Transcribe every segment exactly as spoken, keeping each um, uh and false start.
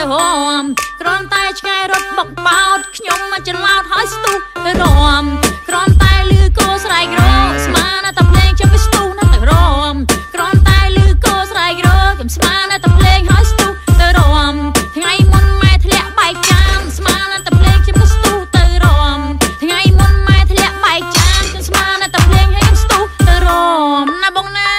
រំក្រំតែឆ្ងាយរត់បុកបោតខ្ញុំមិនច្រឡោតហើយស្ទុះទៅរំក្រំតែលឺគោស្រែករកស្មានតែភ្លេងចាំវាស្ទុះណាស់ទៅរំក្រំតែលឺគោស្រែករកខ្ញុំស្មានតែភ្លេងហើយស្ទុះទៅរំថ្ងៃមុនម៉ែធ្លាក់បែកចានស្មានតែភ្លេងខ្ញុំក៏ស្ទុះទៅរំថ្ងៃមុនម៉ែធ្លាក់បែកចានខ្ញុំស្មានតែភ្លេងហើយខ្ញុំស្ទុះទៅរំណាបងណា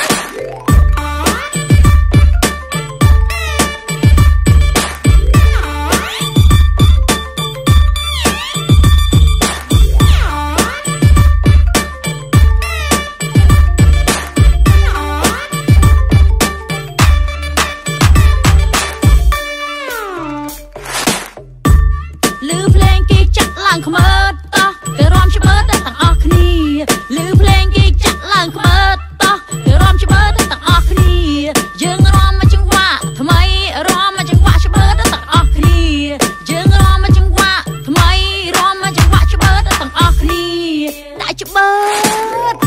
លឺភ្លេងគេចាក់ឡើងខ្មើតតោះទៅរំច្មើតទាំងអស់គ្នាលឺភ្លេងគេចាក់ឡើងខ្មើតតោះទៅរំច្មើតទាំងអស់គ្នាយើងរំមកចង្វាក់ថ្មីរំមកចង្វាក់ច្មើតទាំងអស់គ្នាយើងរំមកចង្វាក់ថ្មីរំមកចង្វាក់ច្មើតទាំងអស់គ្នាដាក់ច្មើត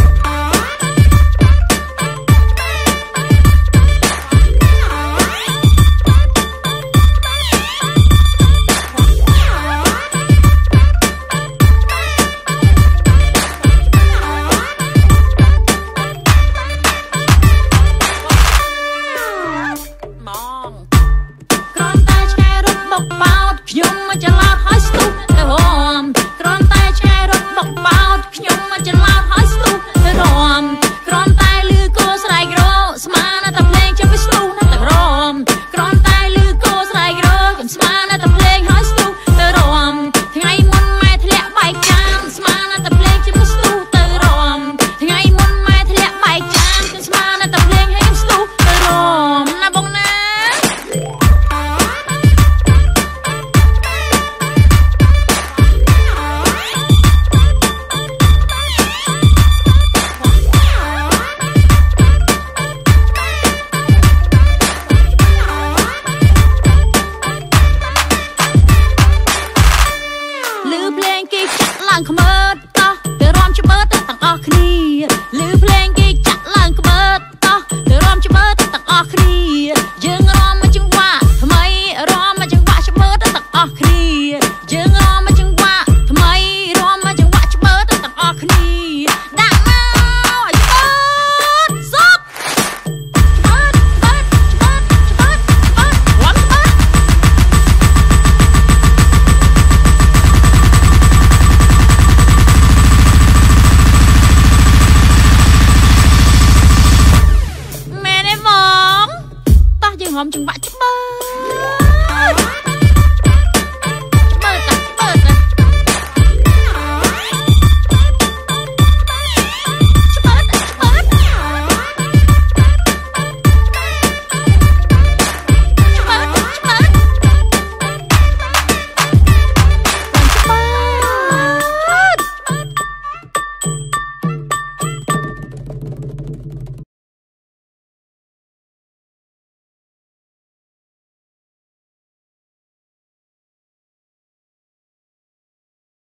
ខ្ញុំមិនច្រឡោតហើយស្ទុះទៅរំក្រំតែឆ្កែរត់បុកបោតខ្ញុំមិនច្រឡោតហើយស្ទុះទៅរំក្រំតែលឺគោស្រែករកស្មានតែភ្លេងចាំវាស្ទុះណាស់ទៅរំក្រំតែលឺគោស្រែករកខ្ញុំស្មានតែភ្លេងហើយស្ទុះទៅរំថ្ងៃមុនម៉ែធ្លាក់បែកចានស្មានតែភ្លេងចាំវាស្ទុះទៅរំថ្ងៃមុនម៉ែធ្លាក់បែកចានខ្ញុំស្មានតែភ្លេងហើយខ្ញុំស្ទុះទៅរំណាបងណាលឺភ្លេងគេចាក់ឡើងខ្មើ